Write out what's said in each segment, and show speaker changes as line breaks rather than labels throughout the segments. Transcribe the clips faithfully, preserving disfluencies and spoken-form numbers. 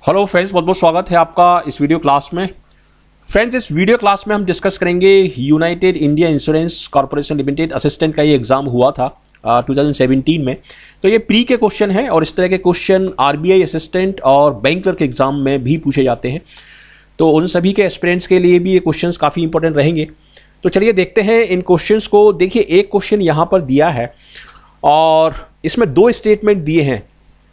Hello friends, बहुत बहुत स्वागत है आपका इस वीडियो क्लास में। फ्रेंड्स, इस वीडियो क्लास में हम डिस्कस करेंगे United India insurance corporation limited assistant का ये एग्ज़ाम हुआ था टू थाउजेंड सेवेंटीन में। तो ये प्री के क्वेश्चन है और इस तरह के क्वेश्चन आरबीआई असिस्टेंट और बैंक क्लर्क एग्ज़ाम में भी पूछे जाते हैं। तो उन सभी के एस्पिरेंट्स के लिए भी ये क्वेश्चन काफ़ी इंपॉर्टेंट रहेंगे। तो चलिए देखते हैं इन क्वेश्चंस को। देखिए, एक क्वेश्चन यहाँ पर दिया है और इसमें दो स्टेटमेंट दिए हैं।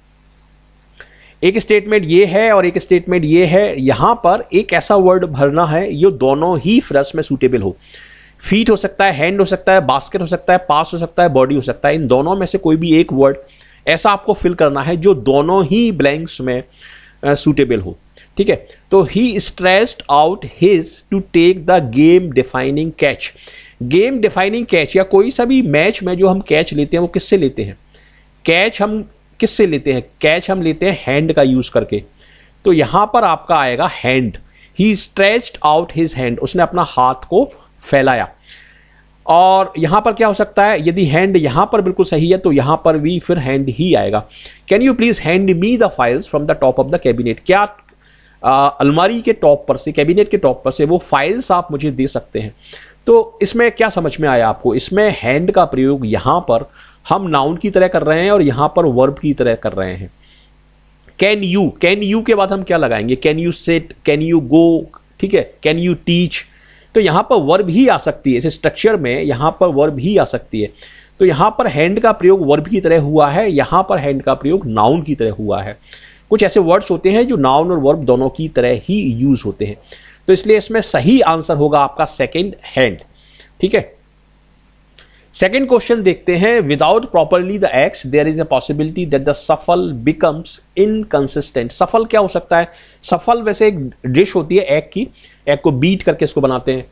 एक स्टेटमेंट ये है और एक स्टेटमेंट ये है। यहाँ पर एक ऐसा वर्ड भरना है ये दोनों ही फ्रस में सूटेबल हो। फीट हो सकता है, हैंड हो सकता है, बास्केट हो सकता है, पास हो सकता है, बॉडी हो सकता है। इन दोनों में से कोई भी एक वर्ड ऐसा आपको फिल करना है जो दोनों ही ब्लैंक्स में सूटेबल हो। ठीक है, तो he stressed out his to take the game defining catch. Game defining catch या कोई सा भी मैच में जो हम कैच लेते हैं वो किससे लेते हैं? कैच हम किससे लेते हैं? कैच हम लेते हैं हैंड का यूज करके। तो यहां पर आपका आएगा hand. He stretched out his hand, उसने अपना हाथ को फैलाया। और यहां पर क्या हो सकता है? यदि हैंड यहां पर बिल्कुल सही है तो यहां पर भी फिर हैंड ही आएगा। Can you please hand me the files from the top of the cabinet? क्या आ, अलमारी के टॉप पर से, कैबिनेट के टॉप पर से वो फाइल्स आप मुझे दे सकते हैं? तो इसमें क्या समझ में आया आपको? इसमें हैंड का प्रयोग यहां पर हम नाउन की तरह कर रहे हैं और यहां पर वर्ब की तरह कर रहे हैं। कैन यू, कैन यू के बाद हम क्या लगाएंगे? Can you sit, can you go, ठीक है, कैन यू टीच। तो यहां पर वर्ब ही आ सकती है। इस स्ट्रक्चर में यहां पर वर्ब ही आ सकती है। तो यहां पर हैंड का प्रयोग वर्ब की तरह हुआ है, यहां पर हैंड का प्रयोग नाउन की तरह हुआ है। कुछ ऐसे वर्ड्स होते हैं जो नाउन और वर्ब दोनों की तरह ही यूज होते हैं। तो इसलिए इसमें सही आंसर होगा आपका सेकेंड, हैंड। ठीक है, सेकेंड क्वेश्चन देखते हैं। Without properly the eggs there is a possibility that the souffle becomes inconsistent. Souffle क्या हो सकता है? सफल वैसे एक डिश होती है एग की, एग को बीट करके इसको बनाते हैं।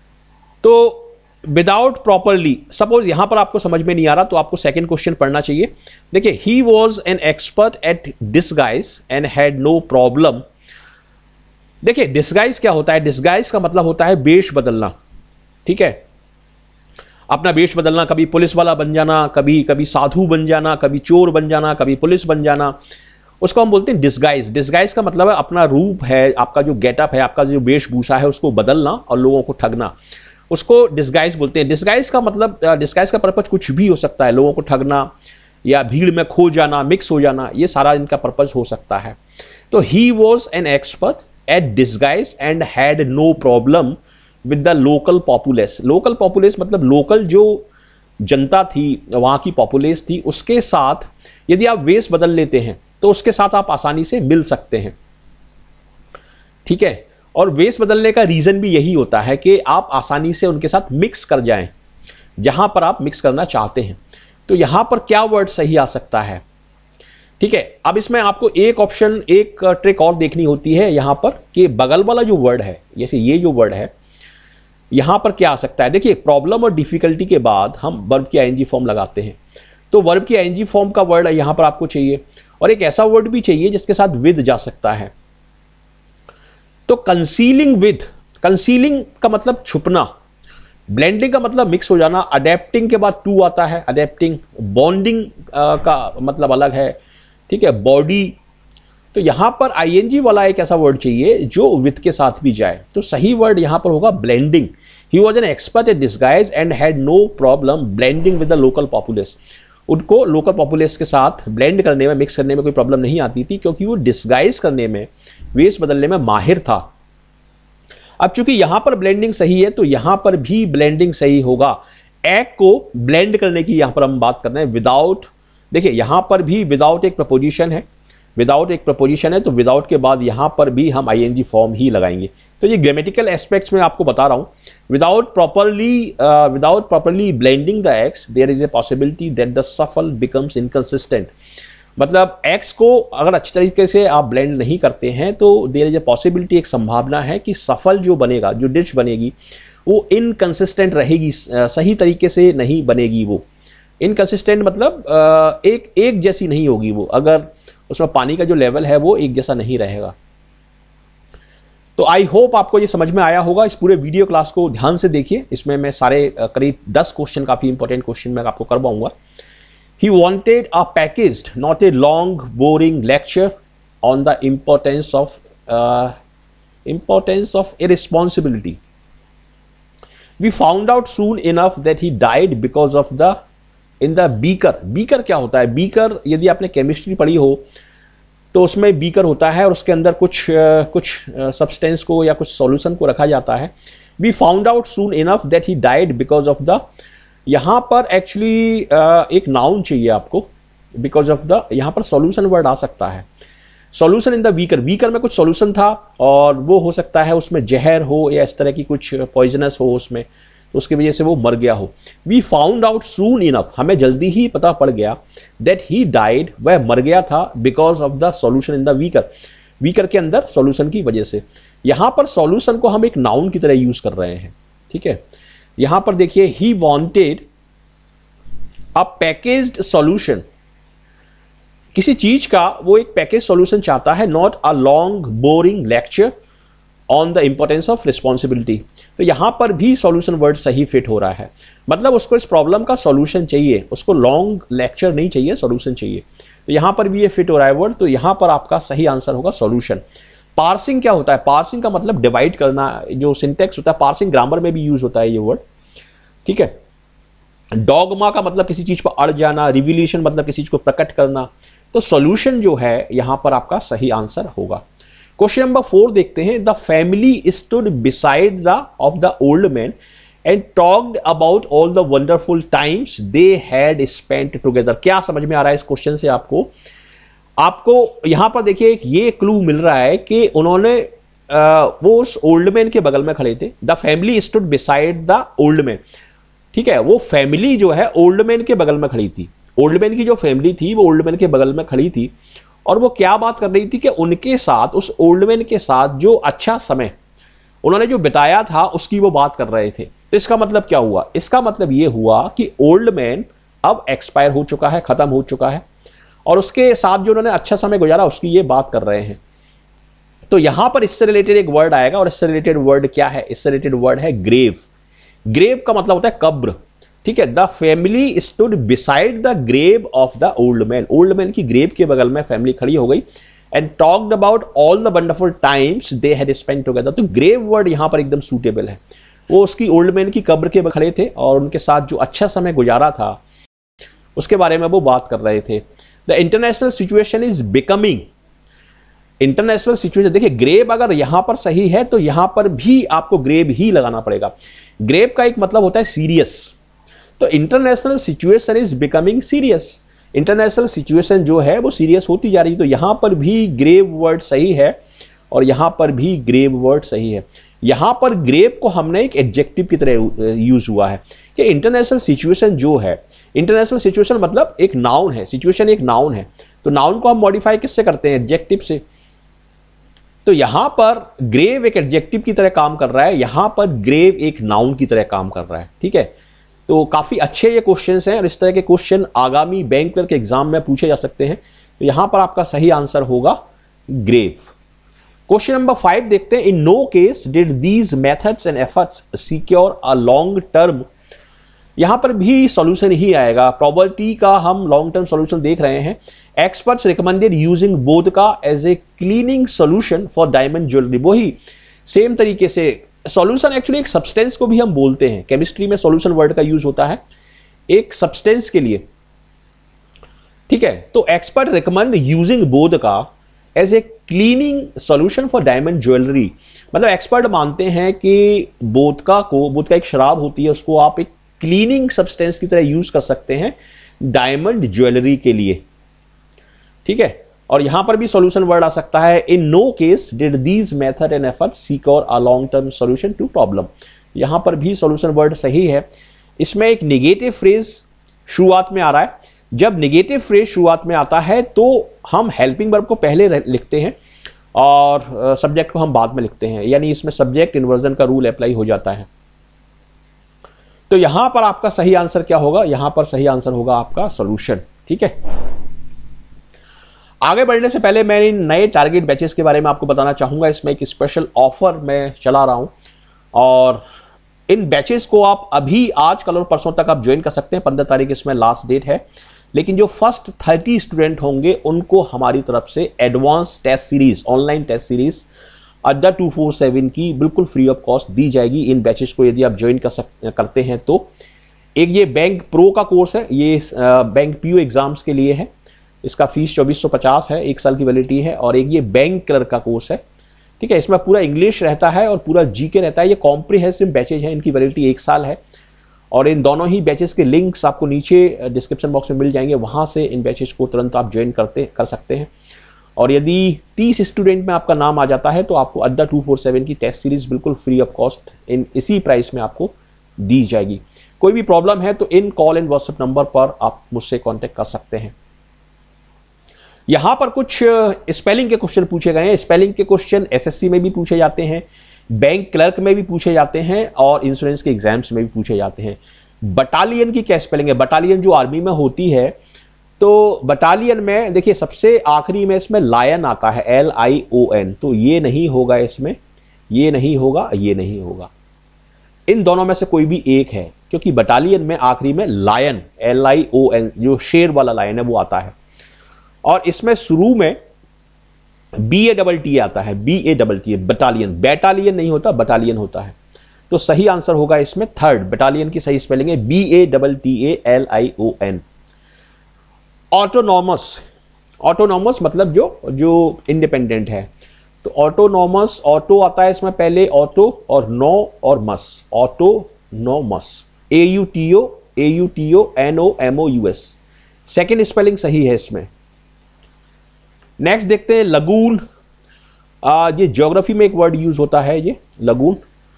तो विदाउट प्रॉपरली, सपोज यहां पर आपको समझ में नहीं आ रहा तो आपको सेकेंड क्वेश्चन पढ़ना चाहिए। देखिए, he was an expert at disguise and had no problem. देखिए, डिसगाइज क्या होता है? डिसगाइज का मतलब होता है वेश बदलना। ठीक है, अपना वेश बदलना, कभी पुलिस वाला बन जाना, कभी कभी साधु बन जाना, कभी चोर बन जाना, कभी पुलिस बन जाना, उसको हम बोलते हैं डिसगाइज। डिसगाइज का मतलब है अपना रूप है, आपका जो गेटअप है, आपका जो वेशभूषा है उसको बदलना और लोगों को ठगना, उसको डिसगाइज बोलते हैं। डिसगाइज का मतलब, डिसगाइज का पर्पज कुछ भी हो सकता है। लोगों को ठगना या भीड़ में खो जाना, मिक्स हो जाना, ये सारा इनका पर्पज हो सकता है। तो he was an expert at disguise and had no problem with the local populace. Local populace मतलब लोकल जो जनता थी, वहां की पॉपुलेस थी, उसके साथ यदि आप वेश बदल लेते हैं तो उसके साथ आप आसानी से मिल सकते हैं। ठीक है, और वेश बदलने का रीजन भी यही होता है कि आप आसानी से उनके साथ मिक्स कर जाएं जहां पर आप मिक्स करना चाहते हैं। तो यहां पर क्या वर्ड सही आ सकता है? ठीक है, अब इसमें आपको एक ऑप्शन, एक ट्रिक और देखनी होती है यहां पर कि बगल वाला जो वर्ड है, जैसे ये जो वर्ड है, यहां पर क्या आ सकता है? देखिए, प्रॉब्लम और डिफिकल्टी के बाद हम वर्ब की आईएनजी फॉर्म लगाते हैं। तो वर्ब की आईएनजी फॉर्म का वर्ड यहां पर आपको चाहिए और एक ऐसा वर्ड भी चाहिए जिसके साथ विद जा सकता है। तो कंसीलिंग विद, कंसीलिंग का मतलब छुपना, ब्लेंडिंग का मतलब मिक्स हो जाना, अडेप्टिंग के बाद टू आता है, अडेप्टिंग। बॉन्डिंग का मतलब अलग है। ठीक है, बॉडी। तो यहां पर आईएनजी वाला एक ऐसा वर्ड चाहिए जो विद के साथ भी जाए। तो सही वर्ड यहां पर होगा blending. He was an expert at disguise and had no problem blending with the local populace. उनको लोकल पॉपुलेस के साथ ब्लेंड करने में, मिक्स करने में कोई प्रॉब्लम नहीं आती थी क्योंकि वो डिसगाइज करने में, वेश बदलने में माहिर था। अब चूंकि यहां पर ब्लेंडिंग सही है तो यहां पर भी ब्लेंडिंग सही होगा। एग को ब्लेंड करने की यहां पर हम बात कर रहे हैं। विदाउट, देखिए यहां पर भी विदाउट एक प्रपोजिशन है, विदाउट एक प्रपोजिशन है तो विदाउट के बाद यहां पर भी हम आईएनजी फॉर्म ही लगाएंगे। तो ये ग्रामेटिकल एस्पेक्ट्स में आपको बता रहा हूं। Without properly without properly blending the eggs there is a possibility that the souffle becomes inconsistent. मतलब एक्स को अगर अच्छी तरीके से आप ब्लेंड नहीं करते हैं तो देयर इज ए पॉसिबिलिटी, एक संभावना है कि सफल जो बनेगा, जो डिश बनेगी वो इनकंसिस्टेंट रहेगी, सही तरीके से नहीं बनेगी। वो इनकंसिस्टेंट मतलब एक एक जैसी नहीं होगी वो, अगर उसमें पानी का जो लेवल है वो एक जैसा नहीं रहेगा। तो आई होप आपको ये समझ में आया होगा। इस पूरे वीडियो क्लास को ध्यान से देखिए, इसमें मैं सारे करीब दस क्वेश्चन, काफी इंपॉर्टेंट क्वेश्चन मैं आपको करवाऊंगा। He wanted a packaged, not a long, boring lecture. on the importance of uh, importance of irresponsibility. We found out soon enough that he died because of the in the beaker. beaker क्या होता है? beaker यदि आपने chemistry पढ़ी हो तो उसमें beaker होता है और उसके अंदर कुछ कुछ सब्सटेंस को या कुछ सॉल्यूशन को रखा जाता है. We found out soon enough that he died because of the, यहाँ पर एक्चुअली एक नाउन चाहिए आपको, बिकॉज ऑफ द, यहाँ पर सॉल्यूशन वर्ड आ सकता है. Solution in the beaker, beaker में कुछ सॉल्यूशन था और वो हो सकता है उसमें जहर हो या इस तरह की कुछ पॉइजनस हो उसमें, तो उसकी वजह से वो मर गया हो. We found out soon enough, हमें जल्दी ही पता पड़ गया, दैट ही डाइड, वह मर गया था because of the solution in the beaker, beaker के अंदर सॉल्यूशन की वजह से. यहाँ पर सॉल्यूशन को हम एक नाउन की तरह यूज कर रहे हैं. ठीक है, यहां पर देखिए, he wanted a packaged solution, किसी चीज का वो एक पैकेज सॉल्यूशन चाहता है, not a long boring lecture on the importance of responsibility. तो यहां पर भी सॉल्यूशन वर्ड सही फिट हो रहा है, मतलब उसको इस प्रॉब्लम का सॉल्यूशन चाहिए, उसको लॉन्ग लेक्चर नहीं चाहिए, सॉल्यूशन चाहिए. तो यहां पर भी ये फिट हो रहा है वर्ड, तो यहां पर आपका सही आंसर होगा सॉल्यूशन. पार्सिंग क्या होता है? पार्सिंग का मतलब डिवाइड करना, जो सिंटेक्स होता है, पार्सिंग ग्रामर में भी यूज होता है ये वर्ड. ठीक है, डॉगमा का मतलब किसी चीज पर अड़ जाना, रिविलेशन मतलब किसी चीज को प्रकट करना. तो सॉल्यूशन जो है यहां पर आपका सही आंसर होगा. क्वेश्चन नंबर फोर देखते हैं. The family stood beside the of the old man and talked about all the wonderful times they had spent together. क्या समझ में आ रहा है इस क्वेश्चन से आपको? आपको यहां पर देखिए एक ये क्लू मिल रहा है कि उन्होंने आ, वो उस ओल्ड मैन के बगल में खड़े थे. The family stood beside the old man. ठीक है, वो फैमिली जो है ओल्ड मैन के बगल में खड़ी थी. ओल्ड मैन की जो फैमिली थी वो ओल्ड मैन के बगल में खड़ी थी और वो क्या बात कर रही थी कि उनके साथ, उस ओल्ड मैन के साथ जो अच्छा समय उन्होंने जो बिताया था उसकी वो बात कर रहे थे. तो इसका मतलब क्या हुआ? इसका मतलब ये हुआ कि ओल्ड मैन अब एक्सपायर हो चुका है, खत्म हो चुका है, और उसके साथ जो उन्होंने अच्छा समय गुजारा उसकी ये बात कर रहे हैं. तो यहां पर इससे रिलेटेड एक वर्ड आएगा, और इससे रिलेटेड वर्ड क्या है? इससे रिलेटेड वर्ड है ग्रेव. ग्रेव का मतलब होता है कब्र. ठीक है, the family stood beside the grave of the old man. Old man की ग्रेव के बगल में फैमिली खड़ी हो गई. And talked about all the wonderful times they had spent together. तो ग्रेव वर्ड यहां पर एकदम सूटेबल है. वो उसकी ओल्ड मैन की कब्र के खड़े थे और उनके साथ जो अच्छा समय गुजारा था उसके बारे में वो बात कर रहे थे. The international situation is becoming, international situation, देखिए ग्रेव अगर यहां पर सही है तो यहां पर भी आपको ग्रेव ही लगाना पड़ेगा. ग्रेव का एक मतलब होता है सीरियस. तो international situation is becoming serious, international situation जो है वो सीरियस होती जा रही है. तो यहां पर भी ग्रेव वर्ड सही है और यहां पर भी ग्रेव वर्ड सही है. यहां पर ग्रेव को हमने एक एडजेक्टिव की तरह यूज हुआ है कि इंटरनेशनल सिचुएशन जो है, इंटरनेशनल सिचुएशन मतलब एक नाउन है, सिचुएशन एक नाउन है, तो नाउन को हम मॉडिफाई किससे करते हैं? एडजेक्टिव से. तो यहां पर ग्रेव एक एडजेक्टिव की तरह काम कर रहा है, यहां पर ग्रेव एक नाउन की तरह काम कर रहा है. ठीक है, तो काफी अच्छे ये क्वेश्चंस हैं और इस तरह के क्वेश्चन आगामी बैंक क्लर्क के एग्जाम में पूछे जा सकते हैं. तो यहां पर आपका सही आंसर होगा ग्रेव. क्वेश्चन नंबर फाइव देखते हैं. In no case did these methods and efforts secure a long term. यहां पर भी सॉल्यूशन ही आएगा. प्रोबेबिलिटी का हम लॉन्ग टर्म सॉल्यूशन देख रहे हैं. Experts recommended using vodka as a cleaning solution for diamond jewellery. वही सेम तरीके से सॉल्यूशन एक्चुअली एक सब्सटेंस को भी हम बोलते हैं. केमिस्ट्री में सॉल्यूशन वर्ड का यूज होता है एक सब्सटेंस के लिए. ठीक है, तो expert recommend using vodka as a cleaning solution for diamond jewellery. मतलब एक्सपर्ट मानते हैं कि वोडका को, वोडका एक शराब होती है, उसको आप एक क्लीनिंग सब्सटेंस की तरह यूज कर सकते हैं डायमंड ज्वेलरी के लिए. ठीक है, और यहां पर भी सॉल्यूशन वर्ड आ सकता है. In no case did these method and efforts secure a long term solution to problem. यहां पर भी सॉल्यूशन वर्ड सही है. इसमें एक नेगेटिव फ्रेज शुरुआत में आ रहा है. जब नेगेटिव फ्रेज शुरुआत में आता है तो हम हेल्पिंग वर्ब को पहले लिखते हैं और सब्जेक्ट को हम बाद में लिखते हैं, यानी इसमें सब्जेक्ट इन्वर्जन का रूल अप्लाई हो जाता है. तो यहां पर आपका सही आंसर क्या होगा? यहां पर सही आंसर होगा आपका सॉल्यूशन. ठीक है, आगे बढ़ने से पहले मैं इन नए टारगेट बैचेस के बारे में आपको बताना चाहूंगा. इसमें एक स्पेशल ऑफर मैं चला रहा हूं और इन बैचेस को आप अभी आज कल और परसों तक आप ज्वाइन कर सकते हैं. पंद्रह तारीख इसमें लास्ट डेट है. लेकिन जो फर्स्ट थर्टी स्टूडेंट होंगे उनको हमारी तरफ से advance test series, online test series Adda two four seven की बिल्कुल फ्री ऑफ कॉस्ट दी जाएगी। इन बैचेस को यदि आप ज्वाइन कर सक करते हैं तो एक ये बैंक प्रो का कोर्स है, ये बैंक पीओ एग्जाम्स के लिए है, इसका फीस चौबीस सौ पचास है, एक साल की वैलिडिटी है। और एक ये बैंक क्लर्क का कोर्स है, ठीक है, इसमें पूरा इंग्लिश रहता है और पूरा जीके रहता है। ये कॉम्प्रिहेंसिव बैचेज हैं, इनकी वैलिडिटी एक साल है। और इन दोनों ही बैचेस के लिंक्स आपको नीचे डिस्क्रिप्शन बॉक्स में मिल जाएंगे, वहाँ से इन बैचेस को तुरंत आप ज्वाइन करते कर सकते हैं। और यदि तीस स्टूडेंट में आपका नाम आ जाता है तो आपको अड्डा टू फोर सेवन की टेस्ट सीरीज बिल्कुल फ्री ऑफ कॉस्ट इन इसी प्राइस में आपको दी जाएगी। कोई भी प्रॉब्लम है तो इन कॉल एंड व्हाट्सएप नंबर पर आप मुझसे कांटेक्ट कर सकते हैं। यहां पर कुछ स्पेलिंग के क्वेश्चन पूछे गए हैं। स्पेलिंग के क्वेश्चन एसएससी में भी पूछे जाते हैं, बैंक क्लर्क में भी पूछे जाते हैं और इंश्योरेंस के एग्जाम्स में भी पूछे जाते हैं। बटालियन की क्या स्पेलिंग है? बटालियन जो आर्मी में होती है, तो बटालियन में देखिए सबसे आखिरी में इसमें लायन आता है, एल आई ओ एन, तो ये नहीं होगा, इसमें ये नहीं होगा, ये नहीं होगा, इन दोनों में से कोई भी एक है, क्योंकि बटालियन में आखिरी में lion, L I O N, जो शेर वाला लायन है वो आता है। और इसमें शुरू में बी ए डबल टी आता है, B A double T, battalion, battalion नहीं होता, बटालियन होता है। तो सही आंसर होगा इसमें थर्ड, बटालियन की सही स्पेलिंग है B A double T A L I O N. Autonomous, autonomous मतलब जो जो इंडिपेंडेंट है, तो ऑटोनॉमस, ऑटो आता है इसमें पहले, ऑटो और नो और मस, autonomous, A U T O, A U T O N O M O U S, second spelling सही है इसमें। नेक्स्ट देखते हैं लगून। आ, ये ज्योग्राफी में एक वर्ड यूज होता है, ये लगून,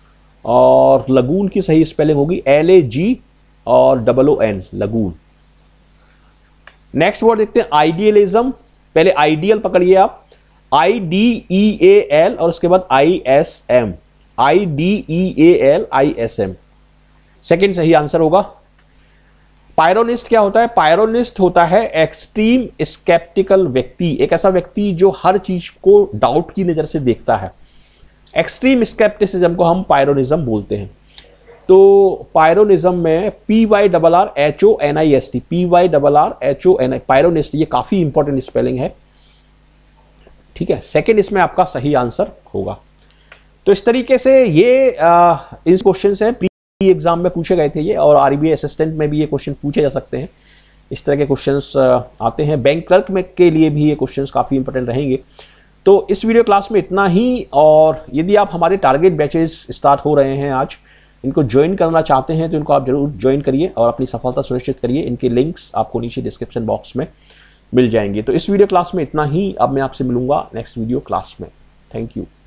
और लगून की सही स्पेलिंग होगी एल ए जी और double O N, lagoon. Next word देखते हैं आइडियलिज्म। पहले आइडियल पकड़िए आप, आई डी ई ए एल और उसके बाद I S M, I D E A L I S M, second सही आंसर होगा। पायरोनिस्ट क्या होता है? पायरोनिस्ट होता है एक्सट्रीम स्केप्टिकल व्यक्ति, एक ऐसा व्यक्ति जो हर चीज को डाउट की नजर से देखता है। एक्सट्रीम स्केप्टिसिज्म को हम पायरोनिज्म बोलते हैं। तो पायरोनिज्म में P Y double R H O N I S T, P Y double R H O N I, Pyrrhonist, ये काफी इंपॉर्टेंट स्पेलिंग है, ठीक है, सेकेंड इसमें आपका सही आंसर होगा। तो इस तरीके से ये आ, इन क्वेश्चन हैं, प्री एग्जाम में पूछे गए थे ये, और आरबीआई असिस्टेंट में भी ये क्वेश्चन पूछे जा सकते हैं। इस तरह के क्वेश्चंस आते हैं। बैंक क्लर्क में के लिए भी ये क्वेश्चंस काफ़ी इंपॉर्टेंट रहेंगे। तो इस वीडियो क्लास में इतना ही, और यदि आप हमारे टारगेट बैचेस स्टार्ट हो रहे हैं आज, इनको ज्वाइन करना चाहते हैं तो इनको आप जरूर ज्वाइन करिए और अपनी सफलता सुनिश्चित करिए। इनके लिंक्स आपको नीचे डिस्क्रिप्शन बॉक्स में मिल जाएंगे। तो इस वीडियो क्लास में इतना ही, अब मैं आपसे मिलूंगा नेक्स्ट वीडियो क्लास में। Thank you.